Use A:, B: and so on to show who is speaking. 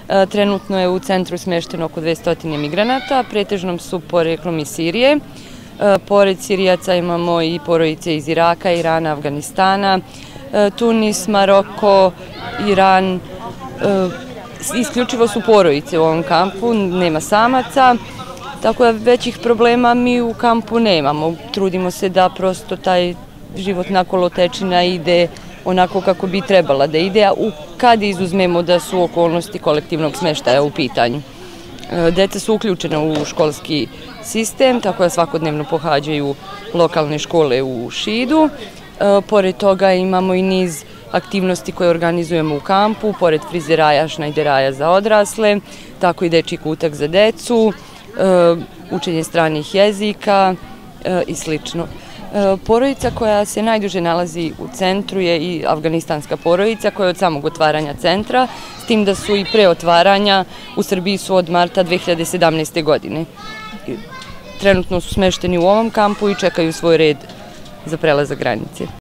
A: Trenutno je u centru smešteno oko 200 migranata, pretežnom su poreklom iz Sirije. Pored Sirijaca imamo i porodice iz Iraka, Irana, Afganistana, Tunis, Maroko, Iran. Isključivo su porodice u ovom kampu, nema samaca, tako da većih problema mi u kampu nemamo. Trudimo se da prosto taj životna kolotečina ide onako kako bi trebala da ide, a kad izuzmemo da su okolnosti kolektivnog smeštaja u pitanju. Deca su uključena u školski sistem, tako da svakodnevno pohađaju lokalne škole u Šidu. Pored toga imamo i niz aktivnosti koje organizujemo u kampu, pored frizeraja, šnajderaja za odrasle, tako i dečji kutak za decu, učenje stranih jezika i slično. Porodica koja se najduže nalazi u centru je i afganistanska porodica koja je od samog otvaranja centra, s tim da su i pre otvaranja u Srbiji su od marta 2017. godine. Trenutno su smešteni u ovom kampu i čekaju svoj red za prelazak granice.